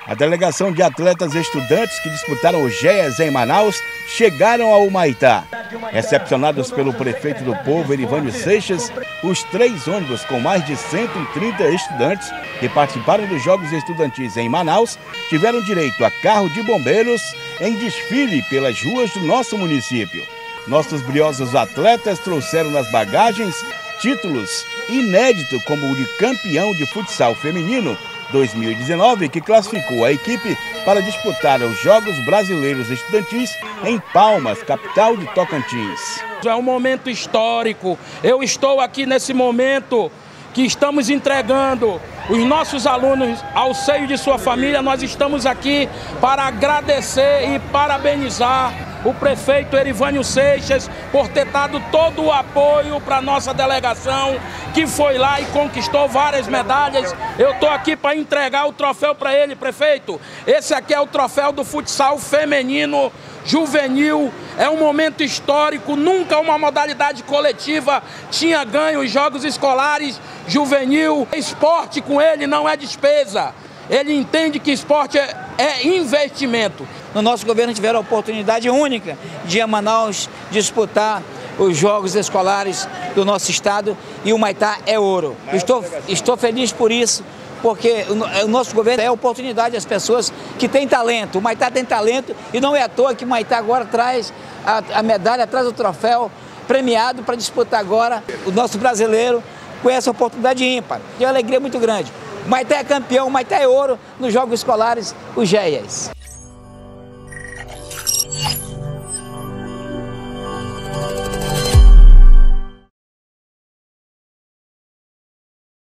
A delegação de atletas e estudantes que disputaram o GEAS em Manaus chegaram ao Humaitá. Recepcionados pelo prefeito do povo, Erivânio Seixas, os 3 ônibus com mais de 130 estudantes que participaram dos Jogos Estudantis em Manaus tiveram direito a carro de bombeiros em desfile pelas ruas do nosso município. Nossos briosos atletas trouxeram nas bagagens títulos inéditos como o de campeão de futsal feminino 2019, que classificou a equipe para disputar os Jogos Brasileiros Estudantis em Palmas, capital de Tocantins. É um momento histórico. Eu estou aqui nesse momento que estamos entregando os nossos alunos ao seio de sua família. Nós estamos aqui para agradecer e parabenizar o prefeito Erivânio Seixas por ter dado todo o apoio para a nossa delegação, que foi lá e conquistou várias medalhas. Eu estou aqui para entregar o troféu para ele, prefeito. Esse aqui é o troféu do futsal feminino juvenil. É um momento histórico, nunca uma modalidade coletiva tinha ganho os Jogos Escolares Juvenil. Esporte com ele não é despesa. Ele entende que esporte é investimento. No nosso governo tiveram a oportunidade única de ir a Manaus disputar os Jogos Escolares do nosso estado e o Humaitá é ouro. Estou feliz por isso, porque o nosso governo é a oportunidade às pessoas que têm talento. O Humaitá tem talento e não é à toa que o Humaitá agora traz a medalha, traz o troféu premiado para disputar agora o nosso brasileiro com essa oportunidade ímpar. É uma alegria muito grande. O Humaitá é campeão, o Humaitá é ouro nos Jogos Escolares, os GEAS.